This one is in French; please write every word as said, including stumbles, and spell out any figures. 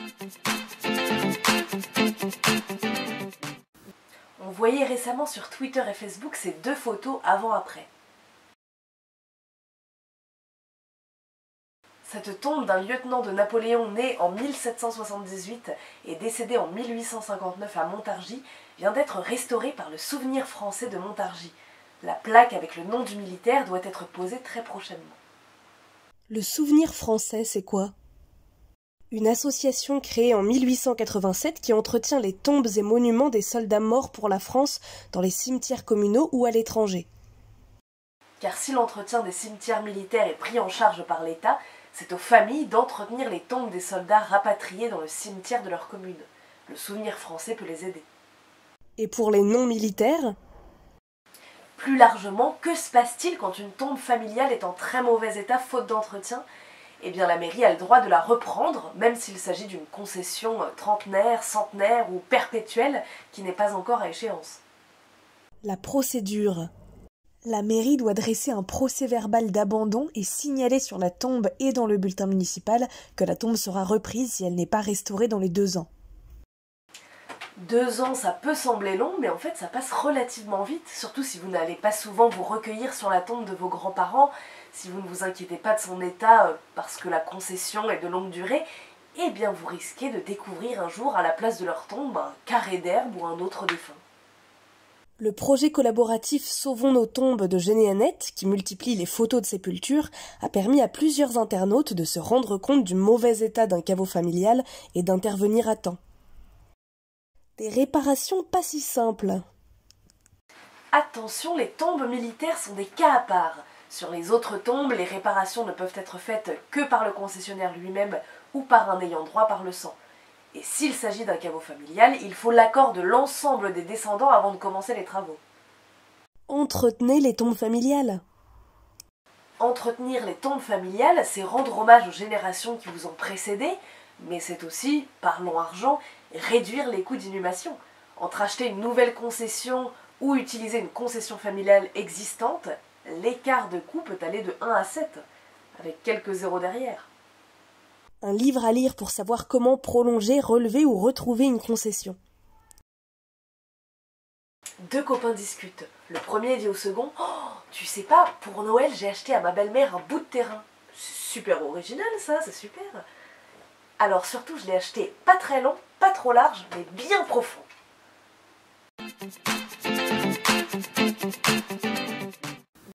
On voyait récemment sur Twitter et Facebook ces deux photos avant-après. Cette tombe d'un lieutenant de Napoléon né en mille sept cent soixante-dix-huit et décédé en mille huit cent cinquante-neuf à Montargis vient d'être restaurée par le Souvenir français de Montargis. La plaque avec le nom du militaire doit être posée très prochainement. Le Souvenir français, c'est quoi? Une association créée en mille huit cent quatre-vingt-sept qui entretient les tombes et monuments des soldats morts pour la France dans les cimetières communaux ou à l'étranger. Car si l'entretien des cimetières militaires est pris en charge par l'État, c'est aux familles d'entretenir les tombes des soldats rapatriés dans le cimetière de leur commune. Le Souvenir français peut les aider. Et pour les non-militaires? Plus largement, que se passe-t-il quand une tombe familiale est en très mauvais état faute d'entretien? Eh bien la mairie a le droit de la reprendre, même s'il s'agit d'une concession trentenaire, centenaire ou perpétuelle qui n'est pas encore à échéance. La procédure. La mairie doit dresser un procès-verbal d'abandon et signaler sur la tombe et dans le bulletin municipal que la tombe sera reprise si elle n'est pas restaurée dans les deux ans. Deux ans, ça peut sembler long, mais en fait ça passe relativement vite, surtout si vous n'allez pas souvent vous recueillir sur la tombe de vos grands-parents, si vous ne vous inquiétez pas de son état parce que la concession est de longue durée, eh bien vous risquez de découvrir un jour à la place de leur tombe un carré d'herbe ou un autre défunt. Le projet collaboratif Sauvons nos tombes de Généanet, qui multiplie les photos de sépultures, a permis à plusieurs internautes de se rendre compte du mauvais état d'un caveau familial et d'intervenir à temps. Des réparations pas si simples. Attention, les tombes militaires sont des cas à part. Sur les autres tombes, les réparations ne peuvent être faites que par le concessionnaire lui-même ou par un ayant droit par le sang. Et s'il s'agit d'un caveau familial, il faut l'accord de l'ensemble des descendants avant de commencer les travaux. Entretenez les tombes familiales. Entretenir les tombes familiales, c'est rendre hommage aux générations qui vous ont précédé, mais c'est aussi, parlons argent, réduire les coûts d'inhumation. Entre acheter une nouvelle concession ou utiliser une concession familiale existante, l'écart de coût peut aller de un à sept, avec quelques zéros derrière. Un livre à lire pour savoir comment prolonger, relever ou retrouver une concession. Deux copains discutent. Le premier dit au second « Oh, tu sais pas, pour Noël, j'ai acheté à ma belle-mère un bout de terrain. C'est super original ça, c'est super. Alors surtout, je l'ai acheté pas très long, pas trop large, mais bien profond. »